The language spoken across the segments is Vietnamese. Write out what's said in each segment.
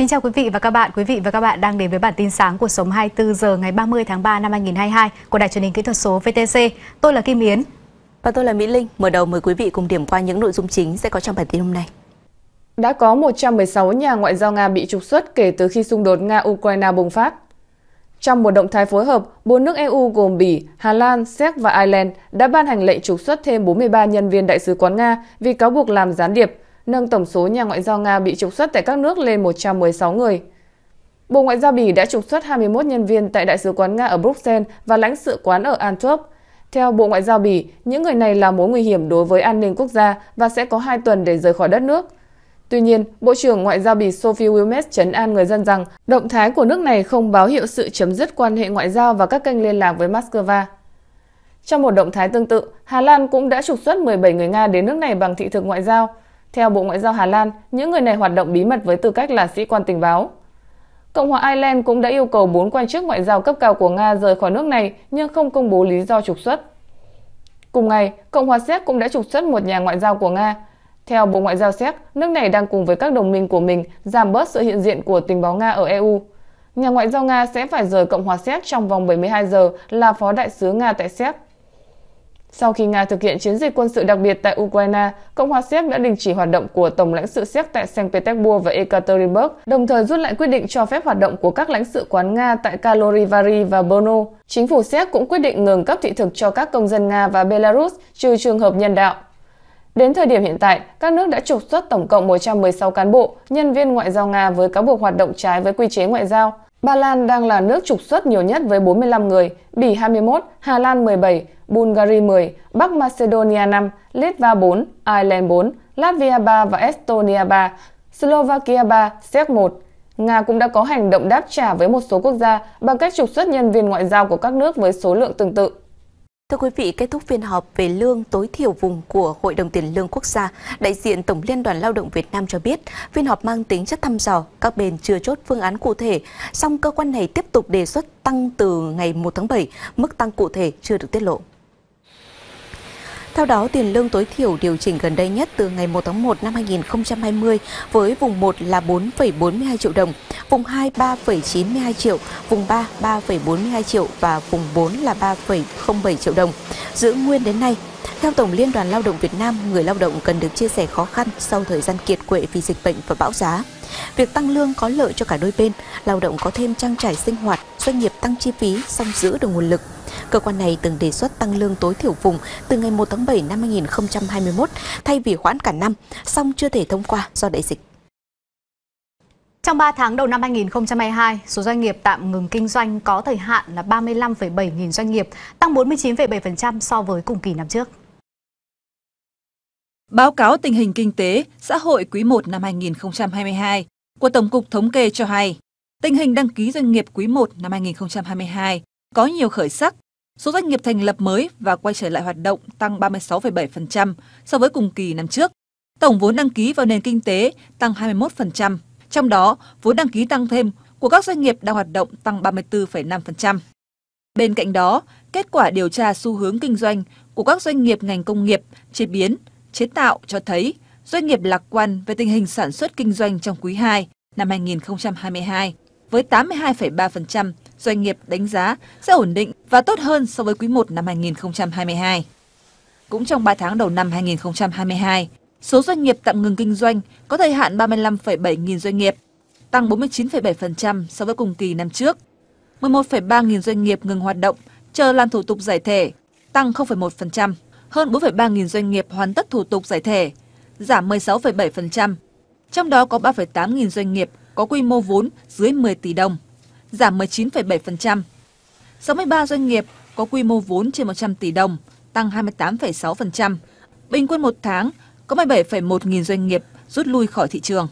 Xin chào quý vị và các bạn. Quý vị và các bạn đang đến với bản tin sáng của Sống 24 giờ ngày 30 tháng 3 năm 2022 của Đài Truyền hình Kỹ thuật số VTC. Tôi là Kim Yến. Và tôi là Mỹ Linh. Mở đầu mời quý vị cùng điểm qua những nội dung chính sẽ có trong bản tin hôm nay. Đã có 116 nhà ngoại giao Nga bị trục xuất kể từ khi xung đột Nga-Ukraine bùng phát. Trong một động thái phối hợp, 4 nước EU gồm Bỉ, Hà Lan, Séc và Ireland đã ban hành lệnh trục xuất thêm 43 nhân viên đại sứ quán Nga vì cáo buộc làm gián điệp, nâng tổng số nhà ngoại giao Nga bị trục xuất tại các nước lên 116 người. Bộ Ngoại giao Bỉ đã trục xuất 21 nhân viên tại Đại sứ quán Nga ở Bruxelles và lãnh sự quán ở Antwerp. Theo Bộ Ngoại giao Bỉ, những người này là mối nguy hiểm đối với an ninh quốc gia và sẽ có 2 tuần để rời khỏi đất nước. Tuy nhiên, Bộ trưởng Ngoại giao Bỉ Sophie Wilmette trấn an người dân rằng động thái của nước này không báo hiệu sự chấm dứt quan hệ ngoại giao và các kênh liên lạc với Moscow. Trong một động thái tương tự, Hà Lan cũng đã trục xuất 17 người Nga đến nước này bằng thị thực ngoại giao. Theo Bộ Ngoại giao Hà Lan, những người này hoạt động bí mật với tư cách là sĩ quan tình báo. Cộng hòa Ireland cũng đã yêu cầu 4 quan chức ngoại giao cấp cao của Nga rời khỏi nước này nhưng không công bố lý do trục xuất. Cùng ngày, Cộng hòa Séc cũng đã trục xuất một nhà ngoại giao của Nga. Theo Bộ Ngoại giao Séc, nước này đang cùng với các đồng minh của mình giảm bớt sự hiện diện của tình báo Nga ở EU. Nhà ngoại giao Nga sẽ phải rời Cộng hòa Séc trong vòng 72 giờ là phó đại sứ Nga tại Séc. Sau khi Nga thực hiện chiến dịch quân sự đặc biệt tại Ukraine, Cộng hòa Séc đã đình chỉ hoạt động của Tổng lãnh sự Séc tại Saint Petersburg và Ekaterinburg, đồng thời rút lại quyết định cho phép hoạt động của các lãnh sự quán Nga tại Karlovy Vary và Brno. Chính phủ Séc cũng quyết định ngừng cấp thị thực cho các công dân Nga và Belarus trừ trường hợp nhân đạo. Đến thời điểm hiện tại, các nước đã trục xuất tổng cộng 116 cán bộ, nhân viên ngoại giao Nga với cáo buộc hoạt động trái với quy chế ngoại giao. Ba Lan đang là nước trục xuất nhiều nhất với 45 người, Bỉ 21, Hà Lan 17, Bulgaria 10, Bắc Macedonia 5, Litva 4, Ireland 4, Latvia 3 và Estonia 3, Slovakia 3, Séc 1. Nga cũng đã có hành động đáp trả với một số quốc gia bằng cách trục xuất nhân viên ngoại giao của các nước với số lượng tương tự. Thưa quý vị, kết thúc phiên họp về lương tối thiểu vùng của Hội đồng Tiền lương Quốc gia, đại diện Tổng Liên đoàn Lao động Việt Nam cho biết phiên họp mang tính chất thăm dò, các bên chưa chốt phương án cụ thể, song cơ quan này tiếp tục đề xuất tăng từ ngày 1 tháng 7, mức tăng cụ thể chưa được tiết lộ. Theo đó, tiền lương tối thiểu điều chỉnh gần đây nhất từ ngày 1 tháng 1 năm 2020 với vùng 1 là 4,42 triệu đồng, vùng 2 3,92 triệu, vùng 3 3,42 triệu và vùng 4 là 3,07 triệu đồng. Giữ nguyên đến nay. Theo Tổng Liên đoàn Lao động Việt Nam, người lao động cần được chia sẻ khó khăn sau thời gian kiệt quệ vì dịch bệnh và bão giá. Việc tăng lương có lợi cho cả đôi bên, lao động có thêm trang trải sinh hoạt, doanh nghiệp tăng chi phí, song giữ được nguồn lực. Cơ quan này từng đề xuất tăng lương tối thiểu vùng từ ngày 1 tháng 7 năm 2021 thay vì hoãn cả năm, song chưa thể thông qua do đại dịch. Trong 3 tháng đầu năm 2022, số doanh nghiệp tạm ngừng kinh doanh có thời hạn là 35,7 nghìn doanh nghiệp, tăng 49,7% so với cùng kỳ năm trước. Báo cáo tình hình kinh tế, xã hội quý 1 năm 2022 của Tổng cục Thống kê cho hay, tình hình đăng ký doanh nghiệp quý 1 năm 2022 có nhiều khởi sắc. Số doanh nghiệp thành lập mới và quay trở lại hoạt động tăng 36,7% so với cùng kỳ năm trước. Tổng vốn đăng ký vào nền kinh tế tăng 21%. Trong đó, vốn đăng ký tăng thêm của các doanh nghiệp đang hoạt động tăng 34,5%. Bên cạnh đó, kết quả điều tra xu hướng kinh doanh của các doanh nghiệp ngành công nghiệp, chế biến, chế tạo cho thấy doanh nghiệp lạc quan về tình hình sản xuất kinh doanh trong quý 2 năm 2022, với 82,3% doanh nghiệp đánh giá sẽ ổn định và tốt hơn so với quý 1 năm 2022. Cũng trong 3 tháng đầu năm 2022, số doanh nghiệp tạm ngừng kinh doanh có thời hạn 35,7 nghìn doanh nghiệp, tăng 49,7% so với cùng kỳ năm trước. 11,3 nghìn doanh nghiệp ngừng hoạt động chờ làm thủ tục giải thể, tăng 0,1%. Hơn 4,3 nghìn doanh nghiệp hoàn tất thủ tục giải thể, giảm 16,7%. Trong đó có 3,8 nghìn doanh nghiệp có quy mô vốn dưới 10 tỷ đồng, giảm 19,7%. 63 doanh nghiệp có quy mô vốn trên 100 tỷ đồng, tăng 28,6%. Bình quân một tháng có 17,1 nghìn doanh nghiệp rút lui khỏi thị trường.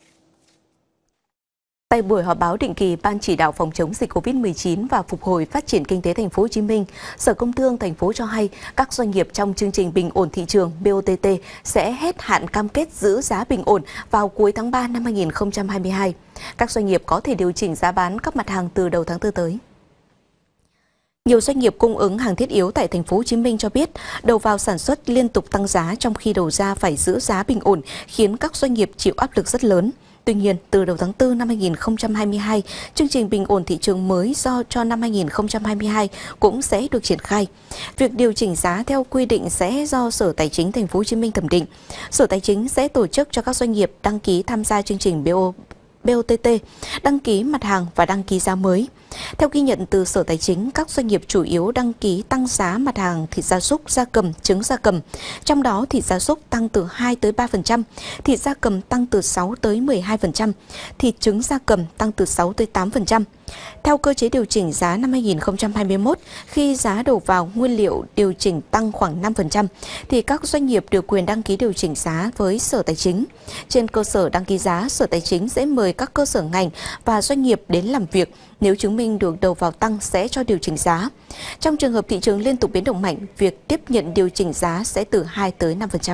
Tại buổi họp báo định kỳ Ban chỉ đạo phòng chống dịch Covid-19 và phục hồi phát triển kinh tế thành phố Hồ Chí Minh, Sở Công Thương thành phố cho hay các doanh nghiệp trong chương trình bình ổn thị trường BOTT sẽ hết hạn cam kết giữ giá bình ổn vào cuối tháng 3 năm 2022. Các doanh nghiệp có thể điều chỉnh giá bán các mặt hàng từ đầu tháng 4 tới. Nhiều doanh nghiệp cung ứng hàng thiết yếu tại thành phố Hồ Chí Minh cho biết, đầu vào sản xuất liên tục tăng giá trong khi đầu ra phải giữ giá bình ổn, khiến các doanh nghiệp chịu áp lực rất lớn. Tuy nhiên, từ đầu tháng 4 năm 2022, chương trình bình ổn thị trường mới cho năm 2022 cũng sẽ được triển khai. Việc điều chỉnh giá theo quy định sẽ do Sở Tài chính Thành phố Hồ Chí Minh thẩm định. Sở Tài chính sẽ tổ chức cho các doanh nghiệp đăng ký tham gia chương trình BOTT, đăng ký mặt hàng và đăng ký giá mới. Theo ghi nhận từ Sở Tài chính, các doanh nghiệp chủ yếu đăng ký tăng giá mặt hàng thịt gia súc, gia cầm, trứng gia cầm. Trong đó thịt gia súc tăng từ 2 tới 3%, thịt gia cầm tăng từ 6 tới 12%, thịt trứng gia cầm tăng từ 6 tới 8%. Theo cơ chế điều chỉnh giá năm 2021, khi giá đầu vào nguyên liệu điều chỉnh tăng khoảng 5%, thì các doanh nghiệp được quyền đăng ký điều chỉnh giá với Sở Tài chính. Trên cơ sở đăng ký giá, Sở Tài chính sẽ mời các cơ sở ngành và doanh nghiệp đến làm việc. Nếu chứng minh được đầu vào tăng sẽ cho điều chỉnh giá. Trong trường hợp thị trường liên tục biến động mạnh, việc tiếp nhận điều chỉnh giá sẽ từ 2 tới 5%.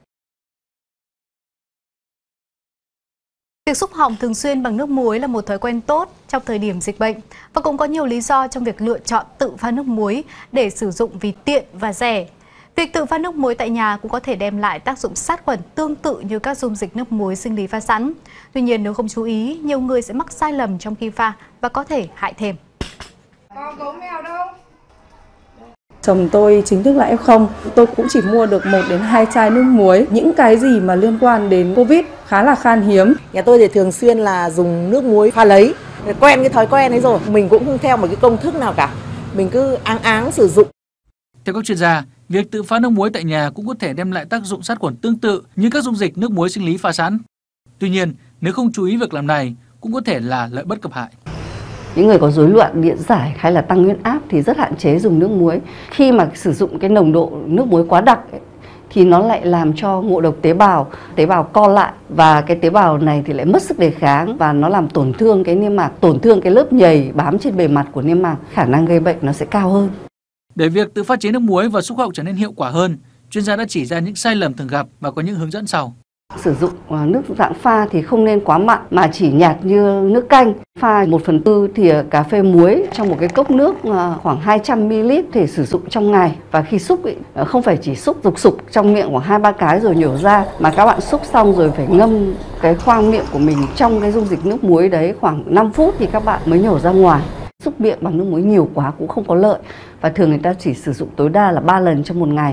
Việc xúc họng thường xuyên bằng nước muối là một thói quen tốt trong thời điểm dịch bệnh và cũng có nhiều lý do trong việc lựa chọn tự pha nước muối để sử dụng vì tiện và rẻ. Việc tự pha nước muối tại nhà cũng có thể đem lại tác dụng sát khuẩn tương tự như các dung dịch nước muối sinh lý pha sẵn. Tuy nhiên, nếu không chú ý, nhiều người sẽ mắc sai lầm trong khi pha và có thể hại thêm. Có gấu mèo đâu? Chồng tôi chính thức là F0, tôi cũng chỉ mua được 1 đến 2 chai nước muối. Những cái gì mà liên quan đến Covid khá là khan hiếm. Nhà tôi thì thường xuyên là dùng nước muối pha lấy, quen cái thói quen ấy rồi. Mình cũng không theo một cái công thức nào cả, mình cứ áng sử dụng. Theo các chuyên gia, việc tự pha nước muối tại nhà cũng có thể đem lại tác dụng sát khuẩn tương tự như các dung dịch nước muối sinh lý pha sẵn. Tuy nhiên, nếu không chú ý việc làm này, cũng có thể là lợi bất cập hại. Những người có rối loạn điện giải hay là tăng huyết áp thì rất hạn chế dùng nước muối. Khi mà sử dụng cái nồng độ nước muối quá đặc ấy, thì nó lại làm cho ngộ độc tế bào co lại và cái tế bào này thì lại mất sức đề kháng và nó làm tổn thương cái niêm mạc, tổn thương cái lớp nhầy bám trên bề mặt của niêm mạc, khả năng gây bệnh nó sẽ cao hơn. Để việc tự pha chế nước muối và xúc họng trở nên hiệu quả hơn, chuyên gia đã chỉ ra những sai lầm thường gặp và có những hướng dẫn sau. Sử dụng nước dạng pha thì không nên quá mặn mà chỉ nhạt như nước canh. Pha 1/4 thìa cà phê muối trong một cái cốc nước khoảng 200 ml để sử dụng trong ngày. Và khi xúc không phải chỉ xúc dục sục trong miệng khoảng 2-3 cái rồi nhổ ra, mà các bạn xúc xong rồi phải ngâm cái khoang miệng của mình trong cái dung dịch nước muối đấy khoảng 5 phút thì các bạn mới nhổ ra ngoài. Xúc miệng bằng nước muối nhiều quá cũng không có lợi và thường người ta chỉ sử dụng tối đa là 3 lần trong một ngày.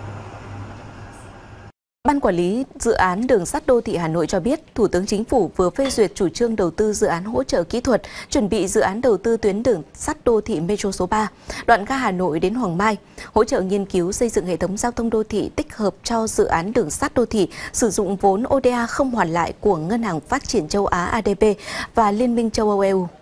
Ban Quản lý Dự án Đường sắt Đô thị Hà Nội cho biết, Thủ tướng Chính phủ vừa phê duyệt chủ trương đầu tư dự án hỗ trợ kỹ thuật, chuẩn bị dự án đầu tư tuyến đường sắt đô thị Metro số 3, đoạn ga Hà Nội đến Hoàng Mai, hỗ trợ nghiên cứu xây dựng hệ thống giao thông đô thị tích hợp cho dự án đường sắt đô thị, sử dụng vốn ODA không hoàn lại của Ngân hàng Phát triển châu Á ADB và Liên minh châu Âu EU.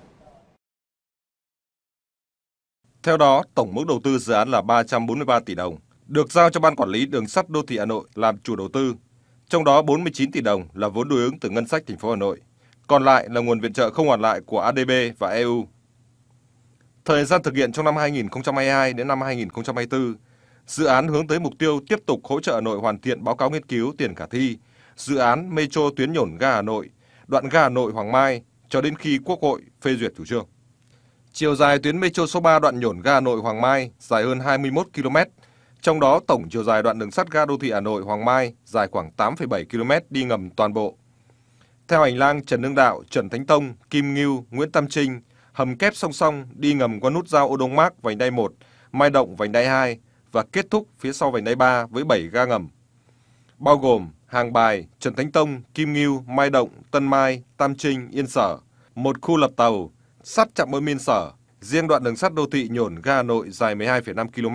Theo đó, tổng mức đầu tư dự án là 343 tỷ đồng, được giao cho Ban Quản lý Đường sắt Đô thị Hà Nội làm chủ đầu tư. Trong đó 49 tỷ đồng là vốn đối ứng từ ngân sách thành phố Hà Nội, còn lại là nguồn viện trợ không hoàn lại của ADB và EU. Thời gian thực hiện trong năm 2022 đến năm 2024, dự án hướng tới mục tiêu tiếp tục hỗ trợ Hà Nội hoàn thiện báo cáo nghiên cứu tiền khả thi, dự án Metro tuyến nhổn ga Hà Nội, đoạn ga Hà Nội Hoàng Mai cho đến khi Quốc hội phê duyệt chủ trương. Chiều dài tuyến Metro số 3 đoạn nhổn ga Hà Nội Hoàng Mai dài hơn 21 km, trong đó tổng chiều dài đoạn đường sắt ga đô thị Hà Nội Hoàng Mai dài khoảng 8,7 km đi ngầm toàn bộ. Theo hành lang Trần Hưng Đạo, Trần Thánh Tông, Kim Ngưu, Nguyễn Tam Trinh, hầm kép song song đi ngầm qua nút giao Ô Đông Mác vành đai 1, Mai Động vành đai 2 và kết thúc phía sau vành đai 3 với 7 ga ngầm, bao gồm Hàng Bài, Trần Thánh Tông, Kim Ngưu, Mai Động, Tân Mai, Tam Trinh, Yên Sở, một khu lập tàu, sắt trạm bơm Yên Sở. Riêng đoạn đường sắt đô thị nhổn ga Hà Nội dài 12,5 km.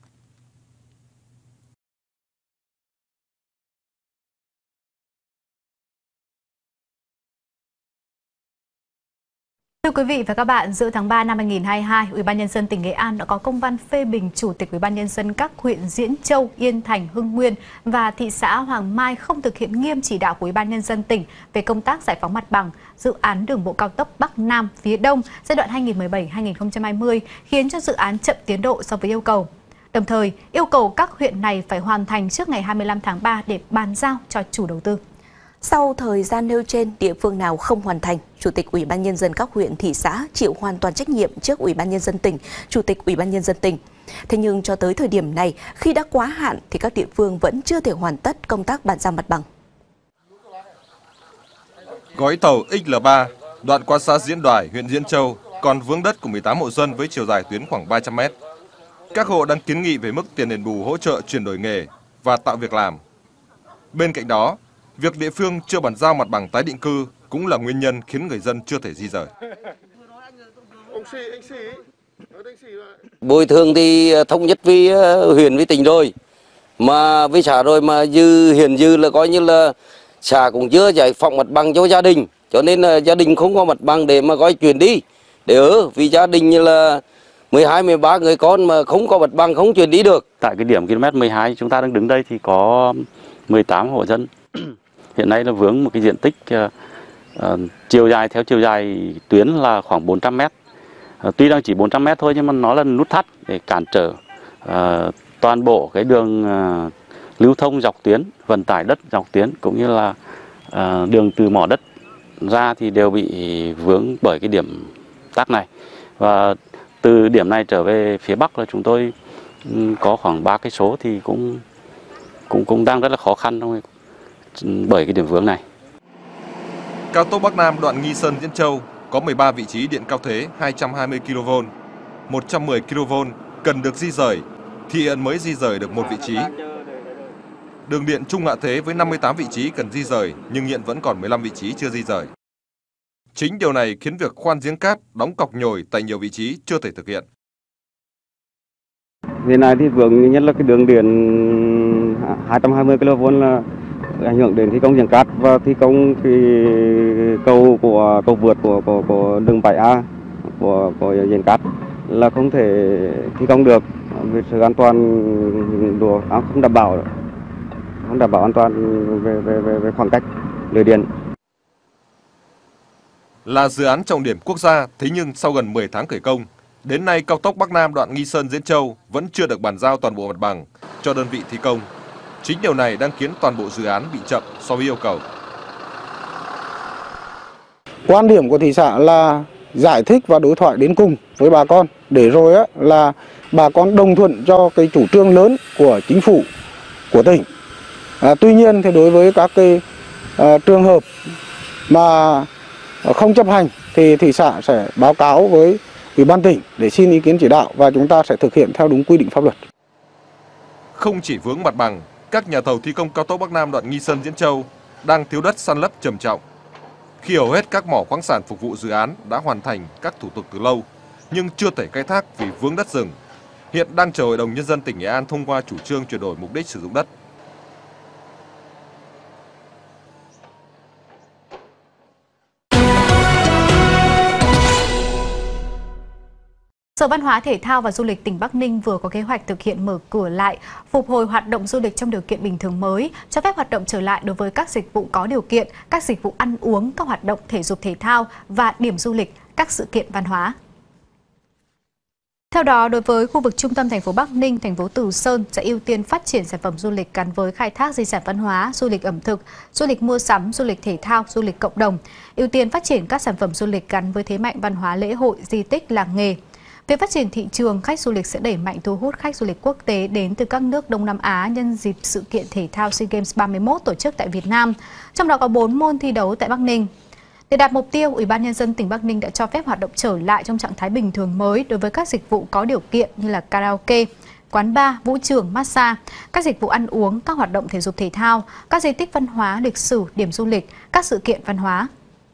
Thưa quý vị và các bạn, giữa tháng 3 năm 2022, Ủy ban nhân dân tỉnh Nghệ An đã có công văn phê bình Chủ tịch Ủy ban nhân dân các huyện Diễn Châu, Yên Thành, Hưng Nguyên và thị xã Hoàng Mai không thực hiện nghiêm chỉ đạo của Ủy ban nhân dân tỉnh về công tác giải phóng mặt bằng dự án đường bộ cao tốc Bắc Nam phía Đông giai đoạn 2017-2020, khiến cho dự án chậm tiến độ so với yêu cầu. Đồng thời, yêu cầu các huyện này phải hoàn thành trước ngày 25 tháng 3 để bàn giao cho chủ đầu tư. Sau thời gian nêu trên, địa phương nào không hoàn thành, Chủ tịch Ủy ban nhân dân các huyện, thị xã chịu hoàn toàn trách nhiệm trước Ủy ban nhân dân tỉnh, Chủ tịch Ủy ban nhân dân tỉnh. Thế nhưng cho tới thời điểm này, khi đã quá hạn thì các địa phương vẫn chưa thể hoàn tất công tác bàn giao mặt bằng. Gói thầu XL3 đoạn qua xã Diễn Đoài, huyện Diễn Châu còn vướng đất của 18 hộ dân với chiều dài tuyến khoảng 300 m. Các hộ đang kiến nghị về mức tiền đền bù hỗ trợ chuyển đổi nghề và tạo việc làm. Bên cạnh đó, việc địa phương chưa bàn giao mặt bằng tái định cư cũng là nguyên nhân khiến người dân chưa thể di rời. Bồi thường thì thống nhất với huyện với tỉnh rồi, mà với xã rồi mà hiện dư là coi như là xã cũng chưa giải phóng mặt bằng cho gia đình, cho nên là gia đình không có mặt bằng để mà coi chuyển đi để ở, vì gia đình như là 12, 13 người con mà không có mặt bằng không chuyển đi được. Tại cái điểm km 12 chúng ta đang đứng đây thì có 18 hộ dân. Hiện nay là vướng một cái diện tích chiều dài theo chiều dài tuyến là khoảng 400 m. Tuy đang chỉ 400 m thôi nhưng mà nó là nút thắt để cản trở toàn bộ cái đường lưu thông dọc tuyến, vận tải đất dọc tuyến cũng như là đường từ mỏ đất ra thì đều bị vướng bởi cái điểm tắc này. Và từ điểm này trở về phía Bắc là chúng tôi có khoảng 3 cây số thì cũng đang rất là khó khăn bởi cái điểm vướng này. Cao tốc Bắc Nam đoạn Nghi Sơn - Diễn Châu có 13 vị trí điện cao thế 220 kV, 110 kV cần được di rời, thì hiện mới di rời được một vị trí. Đường điện trung hạ thế với 58 vị trí cần di rời nhưng hiện vẫn còn 15 vị trí chưa di rời. Chính điều này khiến việc khoan giếng cát, đóng cọc nhồi tại nhiều vị trí chưa thể thực hiện. Hiện nay thì vướng nhất là cái đường điện 220 kV là ảnh hưởng đến thi công giếng cát và thi công cái cầu vượt của đường 7A của giếng cát là không thể thi công được vì sự an toàn không đảm bảo an toàn về khoảng cách lưới điện. Là dự án trọng điểm quốc gia, thế nhưng sau gần 10 tháng khởi công, đến nay cao tốc Bắc Nam đoạn Nghi Sơn - Diễn Châu vẫn chưa được bàn giao toàn bộ mặt bằng cho đơn vị thi công. Chính điều này đang khiến toàn bộ dự án bị chậm so với yêu cầu. Quan điểm của thị xã là giải thích và đối thoại đến cùng với bà con để rồi là bà con đồng thuận cho cái chủ trương lớn của chính phủ, của tỉnh. Tuy nhiên thì đối với các cái trường hợp mà không chấp hành thì thị xã sẽ báo cáo với Ủy ban tỉnh để xin ý kiến chỉ đạo và chúng ta sẽ thực hiện theo đúng quy định pháp luật. Không chỉ vướng mặt bằng, các nhà thầu thi công cao tốc Bắc Nam đoạn Nghi Sơn - Diễn Châu đang thiếu đất san lấp trầm trọng. Khi hầu hết các mỏ khoáng sản phục vụ dự án đã hoàn thành các thủ tục từ lâu, nhưng chưa thể khai thác vì vướng đất rừng, hiện đang chờ Hội đồng Nhân dân tỉnh Nghệ An thông qua chủ trương chuyển đổi mục đích sử dụng đất. Sở Văn hóa, Thể thao và Du lịch tỉnh Bắc Ninh vừa có kế hoạch thực hiện mở cửa lại, phục hồi hoạt động du lịch trong điều kiện bình thường mới, cho phép hoạt động trở lại đối với các dịch vụ có điều kiện, các dịch vụ ăn uống, các hoạt động thể dục thể thao và điểm du lịch, các sự kiện văn hóa. Theo đó, đối với khu vực trung tâm thành phố Bắc Ninh, thành phố Từ Sơn sẽ ưu tiên phát triển sản phẩm du lịch gắn với khai thác di sản văn hóa, du lịch ẩm thực, du lịch mua sắm, du lịch thể thao, du lịch cộng đồng, ưu tiên phát triển các sản phẩm du lịch gắn với thế mạnh văn hóa lễ hội, di tích, làng nghề. Về phát triển thị trường, khách du lịch sẽ đẩy mạnh thu hút khách du lịch quốc tế đến từ các nước Đông Nam Á nhân dịp sự kiện thể thao SEA Games 31 tổ chức tại Việt Nam, trong đó có 4 môn thi đấu tại Bắc Ninh. Để đạt mục tiêu, Ủy ban Nhân dân tỉnh Bắc Ninh đã cho phép hoạt động trở lại trong trạng thái bình thường mới đối với các dịch vụ có điều kiện như là karaoke, quán bar, vũ trường, massage, các dịch vụ ăn uống, các hoạt động thể dục thể thao, các di tích văn hóa, lịch sử, điểm du lịch, các sự kiện văn hóa.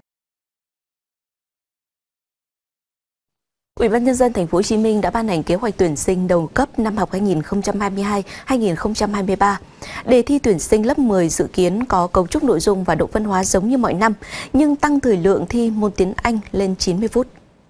Ủy ban Nhân dân Thành phố Hồ Chí Minh đã ban hành kế hoạch tuyển sinh đầu cấp năm học 2022-2023. Đề thi tuyển sinh lớp 10 dự kiến có cấu trúc nội dung và độ phân hóa giống như mọi năm, nhưng tăng thời lượng thi môn tiếng Anh lên 90 phút.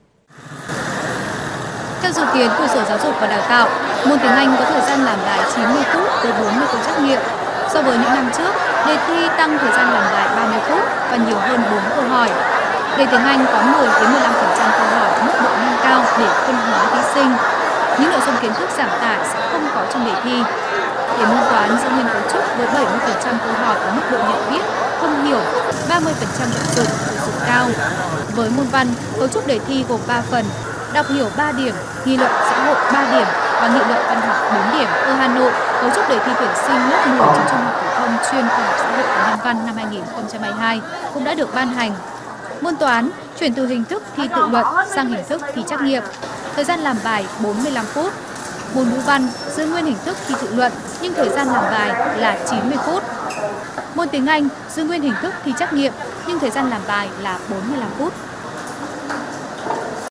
Theo dự kiến của Sở Giáo dục và Đào tạo, môn tiếng Anh có thời gian làm bài 90 phút với 40 câu trắc nghiệm. So với những năm trước, đề thi tăng thời gian làm bài 30 phút và nhiều hơn 4 câu hỏi. Đề tiếng Anh có 10-15% câu hỏi mức độ nâng cao để phân hóa thí sinh. Những nội dung kiến thức giảm tải sẽ không có trong đề thi. Để môn toán giữ nguyên cấu trúc với 70% câu hỏi có mức độ nhận biết, không hiểu, 30% vận dụng, sử dụng cao. Với môn văn, cấu trúc đề thi gồm 3 phần: đọc hiểu 3 điểm, nghị luận xã hội 3 điểm và nghị luận văn học 4 điểm. Ở Hà Nội, cấu trúc đề thi tuyển sinh lớp 10 trường trung học phổ thông môn chuyên khoa học xã hội và nhân văn năm 2022 cũng đã được ban hành. Môn toán chuyển từ hình thức thi tự luận sang hình thức thi trắc nghiệm. Thời gian làm bài 45 phút. Môn ngữ văn giữ nguyên hình thức thi tự luận nhưng thời gian làm bài là 90 phút. Môn tiếng Anh giữ nguyên hình thức thi trắc nghiệm nhưng thời gian làm bài là 45 phút.